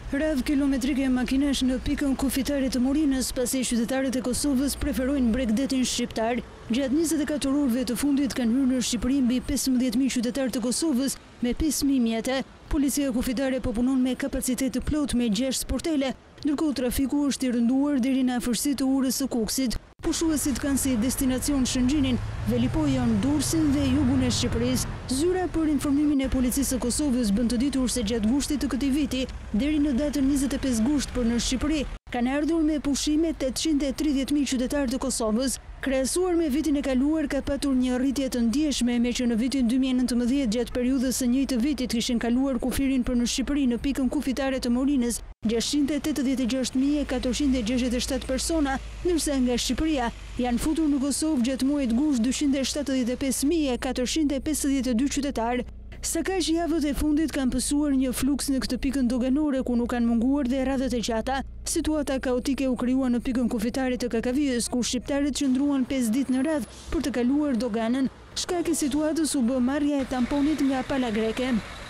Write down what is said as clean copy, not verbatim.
Radhë kilometrike makinesh në Pikën Kufitare të Morinës, pasi qytetarët e Kosovës preferojnë bregdetin shqiptar. Gjatë 24 orëve të fundit kanë hyrë në Shqipëri mbi 15.000 qytetarë të Kosovës me 5.000 mjete. Policia kufitare po punon me kapacitet të plot me 6 sportele, ndërkohë trafiku është i rënduar deri në afërsitë të Urës së Kukësit. Pushuesit kanë si destinacion Shëngjinin, Velipojën, Durrësin dhe jugun e Shqipërisë. Zyra për informimin e policisë së Kosovës bën të ditur se gjatë gushtit të këtij viti, deri në datën 25 gusht për në Shqipëri, kanë ardhur me pushime 830.000 qytetarë të Kosovës. Krahasuar me vitin e kaluar, ka patur një rritje të ndjeshme, me që në vitin 2019 gjatë periudhës së njëjtë vitit kishin kaluar kufirin për në Shqipëri në Pikën Kufitare të Morinës 686.467 persona, ndërsa nga Shqipëria janë futur në Kosovë gjatë muajit gusht 275.452 qytetarë. Sa kaq javët e fundit kanë pësuar një fluks në këtë pikën doganore ku nuk kanë munguar dhe radhët e gjata. Situata kaotike u krijua në Pikën Kufitare të Kakavijës, ku shqiptarët qëndruan 5 ditë në radhë për të kaluar doganën. Shkak i situatës u bë marrja e tamponit nga pala greke.